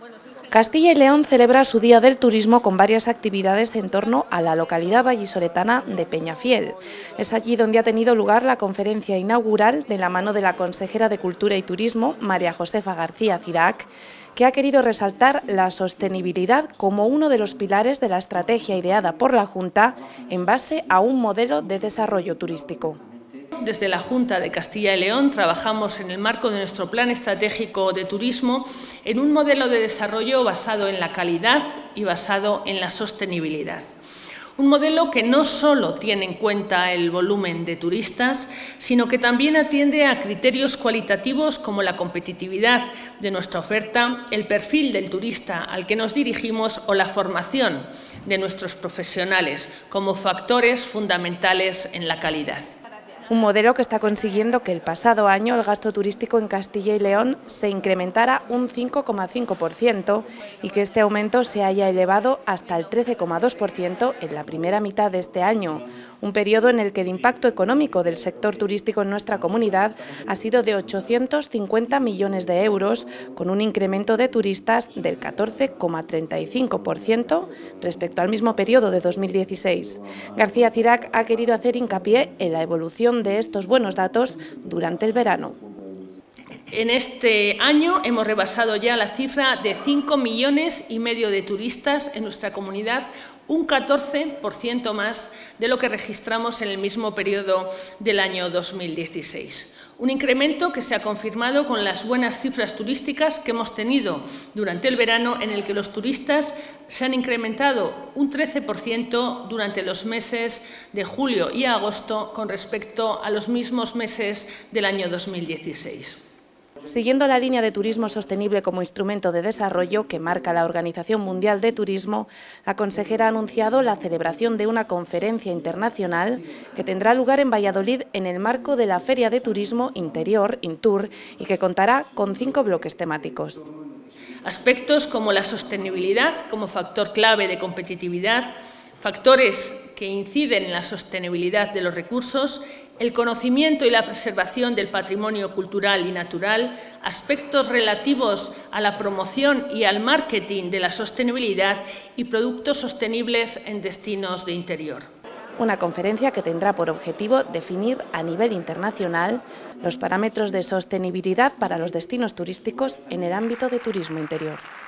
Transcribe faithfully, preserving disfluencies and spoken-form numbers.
Castilla y León celebra su Día del Turismo con varias actividades en torno a la localidad vallisoletana de Peñafiel. Es allí donde ha tenido lugar la conferencia inaugural de la mano de la consejera de Cultura y Turismo, María Josefa García Cirac, que ha querido resaltar la sostenibilidad como uno de los pilares de la estrategia ideada por la Junta en base a un modelo de desarrollo turístico. Desde la Junta de Castilla y León trabajamos en el marco de nuestro Plan Estratégico de Turismo en un modelo de desarrollo basado en la calidad y basado en la sostenibilidad. Un modelo que no solo tiene en cuenta el volumen de turistas, sino que también atiende a criterios cualitativos como la competitividad de nuestra oferta, el perfil del turista al que nos dirigimos o la formación de nuestros profesionales como factores fundamentales en la calidad. Un modelo que está consiguiendo que el pasado año el gasto turístico en Castilla y León se incrementara un cinco coma cinco por ciento y que este aumento se haya elevado hasta el trece coma dos por ciento en la primera mitad de este año, un periodo en el que el impacto económico del sector turístico en nuestra comunidad ha sido de ochocientos cincuenta millones de euros, con un incremento de turistas del catorce coma treinta y cinco por ciento respecto al mismo periodo de dos mil dieciséis. García Cirac ha querido hacer hincapié en la evolución de estos buenos datos durante el verano. En este año hemos rebasado ya la cifra de cinco millones y medio de turistas en nuestra comunidad, un catorce por ciento más de lo que registramos en el mismo periodo del año dos mil dieciséis. Un incremento que se ha confirmado con las buenas cifras turísticas que hemos tenido durante el verano, en el que los turistas se han incrementado un trece por ciento durante los meses de julio y agosto con respecto a los mismos meses del año dos mil dieciséis. Siguiendo la línea de turismo sostenible como instrumento de desarrollo que marca la Organización Mundial de Turismo, la consejera ha anunciado la celebración de una conferencia internacional que tendrá lugar en Valladolid en el marco de la Feria de Turismo Interior, Intur, y que contará con cinco bloques temáticos. Aspectos como la sostenibilidad como factor clave de competitividad, factores que inciden en la sostenibilidad de los recursos, el conocimiento y la preservación del patrimonio cultural y natural, aspectos relativos a la promoción y al marketing de la sostenibilidad y productos sostenibles en destinos de interior. Una conferencia que tendrá por objetivo definir a nivel internacional los parámetros de sostenibilidad para los destinos turísticos en el ámbito de turismo interior.